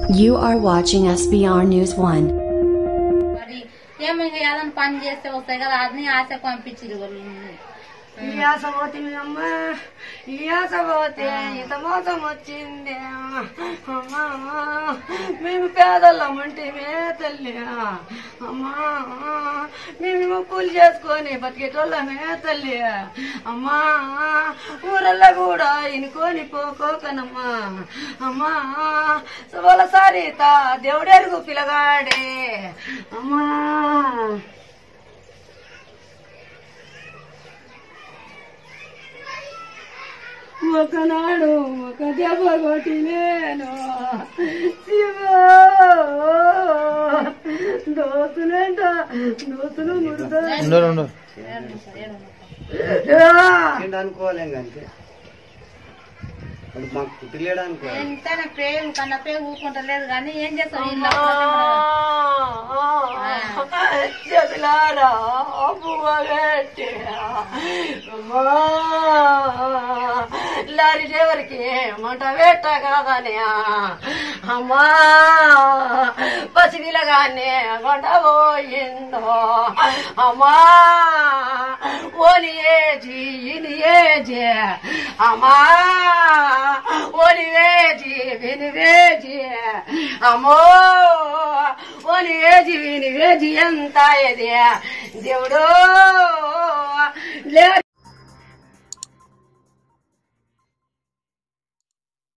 You are watching SBR News 1. మరి ఏమైనా ఏదైనా పని చేస్తే వస్తాయి కదా అది ఆశకు పంపించింది వాళ్ళు ఈ ఆశ పోతే అమ్మ ఈ ఆశ పోతే ఇంత మోసం వచ్చింది అమ్మా మేము పేదల్లమంటేమే తల్లి అమ్మా మేము కూలి చేసుకొని బతికేటోళ్ళమే తల్లి అమ్మా ఊరల్లో కూడా ఇనుకొని పోకోకనమ్మా అమ్మా వాళ్ళ సారీత దేవుడెరుగు పిల్లగాడే అమ్మా ఒకనాడు ఒక దెబ్బ కొట్టినేను శివో దోతులేంట దోతులు అనుకోలేం కానీ మాకు పుట్టిలేడు అనుకో ఎంతైనా ప్రేమ కన్నా ప్రేమ ఊరుకుంటలేదు కానీ ఏం చేస్తాం చెబులారా లారీ డ్రైవర్కి మంట పెట్ట కాదనే అమ్మా పసిపిల్లగానే కొండ పోయిందో అమ్మా ఓని ఏజీ ఇని ఏజీ అమ్మా ఓని వేజీ విని వేజీ అమ్మో ఓని వేజీ విని వేజీ ఎంత ఇది దేవుడు లే